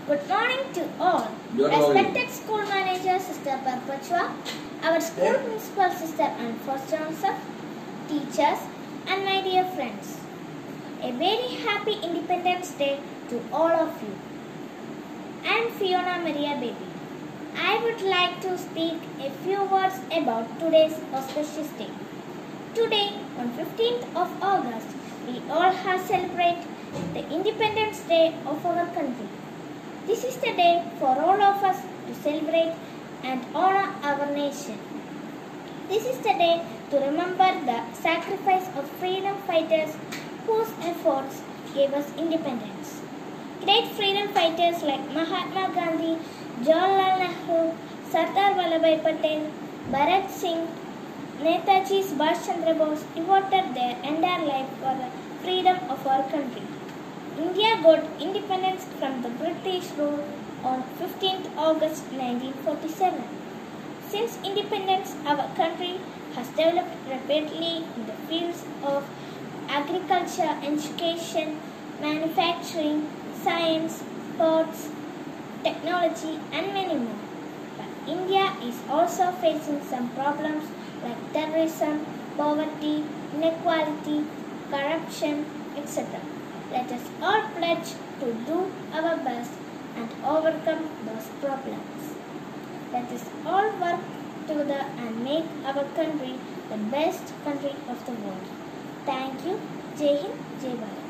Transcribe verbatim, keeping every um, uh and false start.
Good morning to all. Good morning. Respected school manager Sister Perpetua, our school principal Sister Anne Foster Joseph, teachers and my dear friends. A very happy Independence Day to all of you. I am Fiona Maria Baby. I would like to speak a few words about today's auspicious day. Today, on fifteenth of August, we all have celebrate the Independence Day of our country. This is the day for all of us to celebrate and honor our nation. This is the day to remember the sacrifice of freedom fighters whose efforts gave us independence. Great freedom fighters like Mahatma Gandhi, Jawaharlal Nehru, Sardar Vallabhbhai Patel, Bhagat Singh, Netaji Subhash Chandra Bose devoted their entire life for the freedom of our country. India got independence from the British rule on fifteenth August nineteen forty-seven. Since independence, our country has developed rapidly in the fields of agriculture, education, manufacturing, science, sports, technology and many more. But India is also facing some problems like terrorism, poverty, inequality, corruption, et cetera. Let us all pledge to do our best and overcome those problems. Let us all work together and make our country the best country of the world. Thank you. Jai Hind, Jai Bharat.